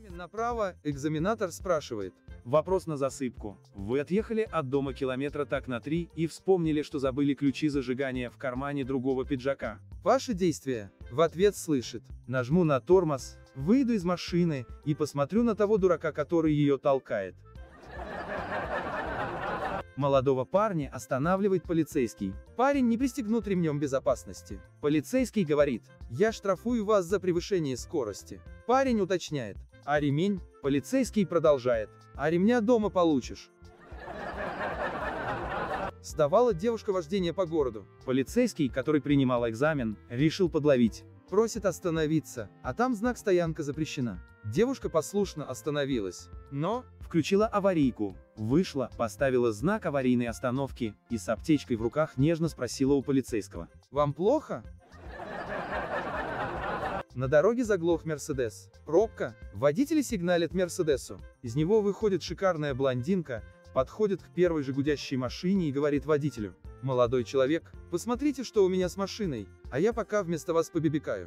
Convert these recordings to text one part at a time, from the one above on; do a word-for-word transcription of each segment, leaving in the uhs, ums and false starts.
Экзамен направо, экзаменатор спрашивает. Вопрос на засыпку. Вы отъехали от дома километра так на три и вспомнили, что забыли ключи зажигания в кармане другого пиджака. Ваши действия. В ответ слышит. Нажму на тормоз, выйду из машины и посмотрю на того дурака, который ее толкает. Молодого парня останавливает полицейский. Парень не пристегнут ремнем безопасности. Полицейский говорит: я штрафую вас за превышение скорости. Парень уточняет: а ремень? Полицейский продолжает: а ремня дома получишь. Сдавала девушка вождение по городу. Полицейский, который принимал экзамен, решил подловить. Просит остановиться, а там знак «стоянка запрещена». Девушка послушно остановилась, но включила аварийку, вышла, поставила знак аварийной остановки и с аптечкой в руках нежно спросила у полицейского: вам плохо? На дороге заглох Мерседес. Пробка. Водители сигналят Мерседесу. Из него выходит шикарная блондинка, подходит к первой же гудящей машине и говорит водителю: молодой человек, посмотрите, что у меня с машиной, а я пока вместо вас побибикаю.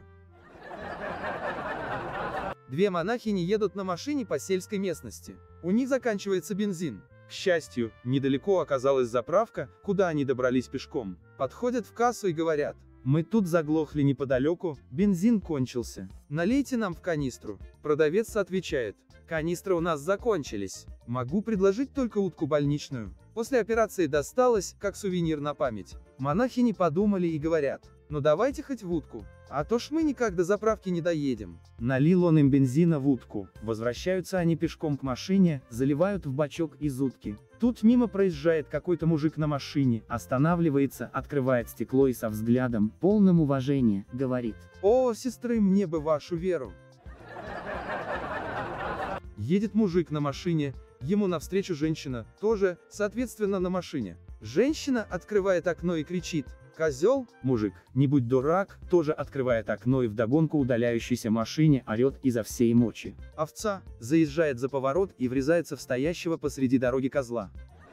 Две монахини едут на машине по сельской местности. У них заканчивается бензин. К счастью, недалеко оказалась заправка, куда они добрались пешком. Подходят в кассу и говорят: мы тут заглохли неподалеку, бензин кончился. Налейте нам в канистру. Продавец отвечает: канистры у нас закончились. Могу предложить только утку больничную. После операции досталось, как сувенир на память. Монахини подумали и говорят: ну давайте хоть в утку, а то ж мы никак до заправки не доедем. Налил он им бензина в утку. Возвращаются они пешком к машине, заливают в бачок из утки. Тут мимо проезжает какой-то мужик на машине, останавливается, открывает стекло и со взглядом, полным уважения, говорит: о, сестры, мне бы вашу веру. Едет мужик на машине, ему навстречу женщина, тоже, соответственно, на машине. Женщина открывает окно и кричит: козел. Мужик, не будь дурак, тоже открывает окно и вдогонку удаляющейся машине орет изо всей мочи. Овца заезжает за поворот и врезается в стоящего посреди дороги козла.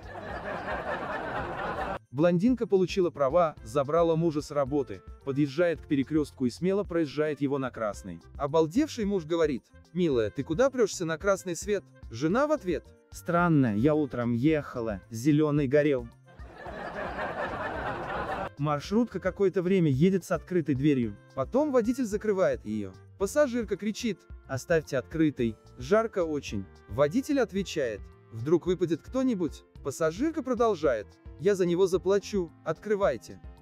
Блондинка получила права, забрала мужа с работы, подъезжает к перекрестку и смело проезжает его на красный. Обалдевший муж говорит: милая, ты куда прешься на красный свет? Жена в ответ: странно, я утром ехала, зеленый горел. Маршрутка какое-то время едет с открытой дверью. Потом водитель закрывает ее. Пассажирка кричит: оставьте открытой, жарко очень. Водитель отвечает: вдруг выпадет кто-нибудь? Пассажирка продолжает: я за него заплачу, открывайте.